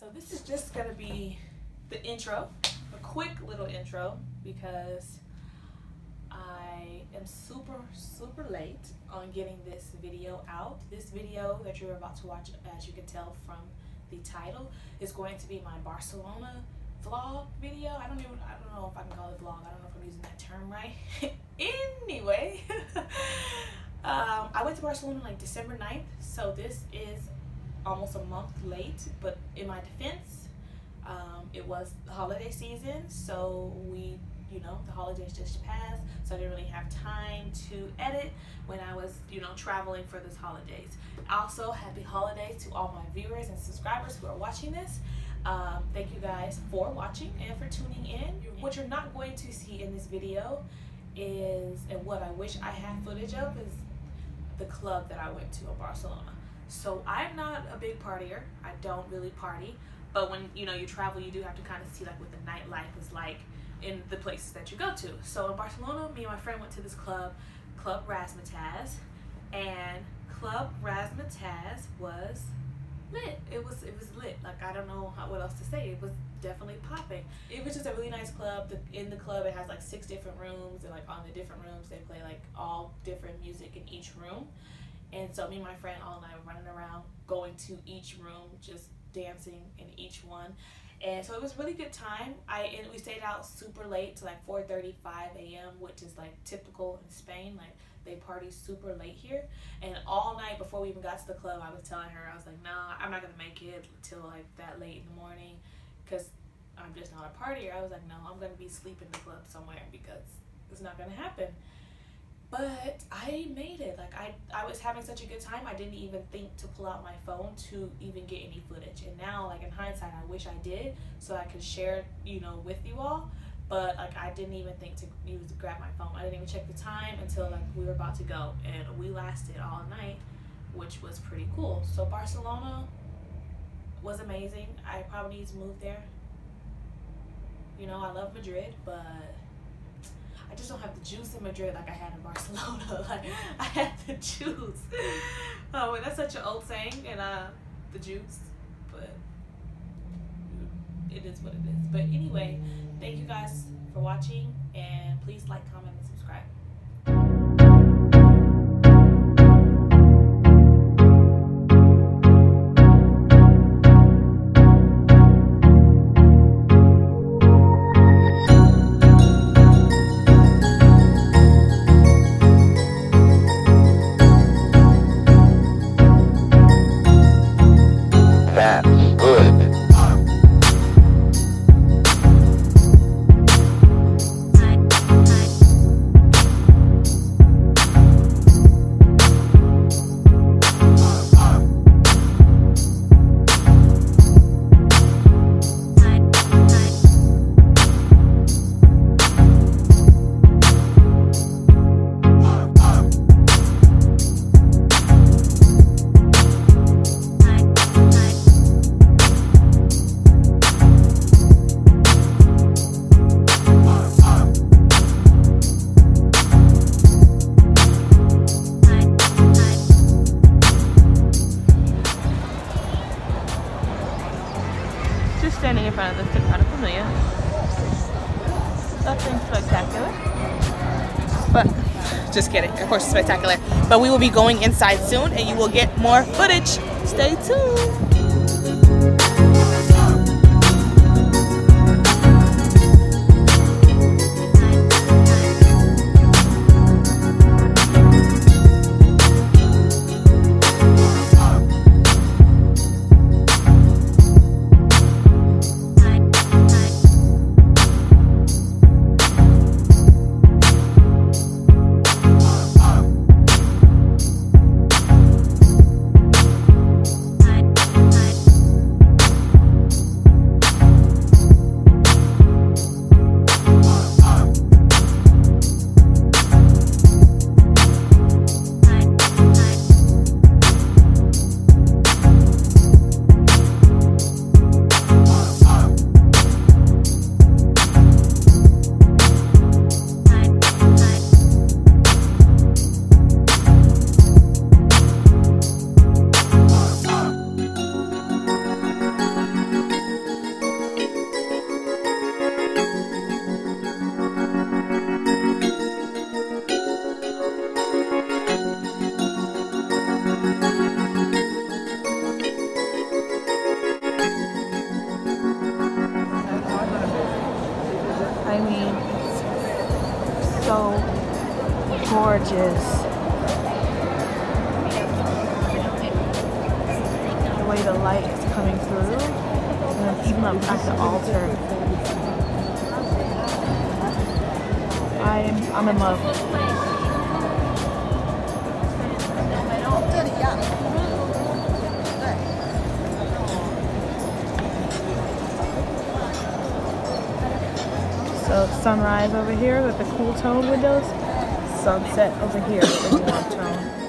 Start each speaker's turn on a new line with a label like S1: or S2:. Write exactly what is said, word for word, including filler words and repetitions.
S1: So this is just gonna be the intro, a quick little intro, because I am super, super late on getting this video out. This video that you're about to watch, as you can tell from the title, is going to be my Barcelona vlog video. I don't even, I don't know if I can call it vlog. I don't know if I'm using that term right. Anyway, um, I went to Barcelona like December ninth, so this is almost a month late, but in my defense, um, it was the holiday season, so we, you know, the holidays just passed, so I didn't really have time to edit when I was, you know, traveling for this holidays. Also, happy holidays to all my viewers and subscribers who are watching this. Um, thank you guys for watching and for tuning in. What you're not going to see in this video is, and what I wish I had footage of, is the club that I went to in Barcelona. So I'm not a big partier. I don't really party, but when you know you travel, you do have to kind of see like what the nightlife is like in the places that you go to. So in Barcelona, me and my friend went to this club, Club Razzmatazz, and Club Razzmatazz was lit. It was it was lit. Like, I don't know how, what else to say. It was definitely popping. It was just a really nice club. The, in the club, it has like six different rooms, and like on the different rooms, they play like all different music in each room. And so me and my friend all night were running around, going to each room, just dancing in each one. And so it was a really good time. I and we stayed out super late to like four thirty-five a m, which is like typical in Spain. Like, they party super late here. And all night before we even got to the club, I was telling her, I was like, nah, I'm not gonna make it till like that late in the morning, because I'm just not a partier. I was like, no, I'm gonna be asleep in the club somewhere, because it's not gonna happen. But I made it. Like, I, I was having such a good time, I didn't even think to pull out my phone to even get any footage. And now, like, in hindsight, I wish I did, so I could share, you know, with you all. But like, I didn't even think to use grab my phone. I didn't even check the time until like we were about to go, and we lasted all night, which was pretty cool. So Barcelona was amazing. I probably need to move there. You know, I love Madrid, but I just don't have the juice in Madrid like I had in Barcelona. Like, I had the juice. Oh, and that's such an old saying, and uh, the juice, but it is what it is. But anyway, thank you guys for watching, and please like, comment, and subscribe. Standing in front of the Sagrada Familia. Nothing spectacular, but just kidding. Of course, it's spectacular. But we will be going inside soon, and you will get more footage. Stay tuned. gorgeous. The way the light is coming through, and then even up at the altar. I'm I'm in love. So sunrise over here with the cool tone windows, sunset over here with the warm tone.